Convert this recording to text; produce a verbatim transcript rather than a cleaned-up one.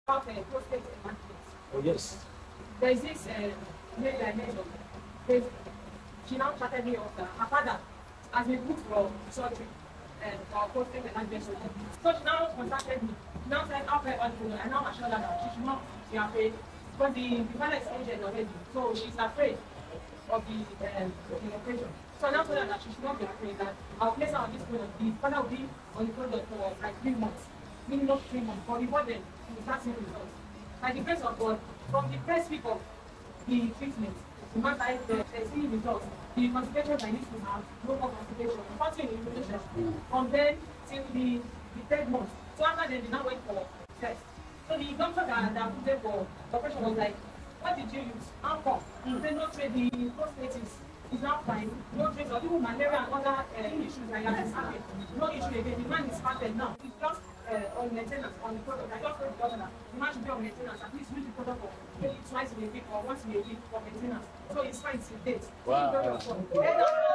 About uh, prostate enlargement. Oh, yes. There's this uh, lady I mentioned. There's, she now chatted me off that her father has been booked for surgery uh, for prostate enlargement surgery. So she now contacted me. She now said, after all, I now assured her that she should not be afraid because the, the father is injured already. So she's afraid of the, um, the operation. So I now told her that she should not be afraid, that I'll place her on this product. The father will be on the product for like three months. Minimum three months. But before then, she will start seeing results. By the grace of God, from the first week of the treatment, the man started uh, seeing results. The consultations I need to have, no more consultation, continue in the relationship. From then till the, the third month. So after then, they now went for test. So the doctor that, that put them for the operation was like, what did you use? How come? Mm. They don't trade the prostate is, is now fine. No trace of even malaria and other uh, issues like that is happening. No issue again. The man is perfect now. It's just uh, on maintenance on the product. I just told the doctor that the man should be on maintenance. At least use the product for maybe twice in a week or once in a week for maintenance. So it's fine till date. Wow. So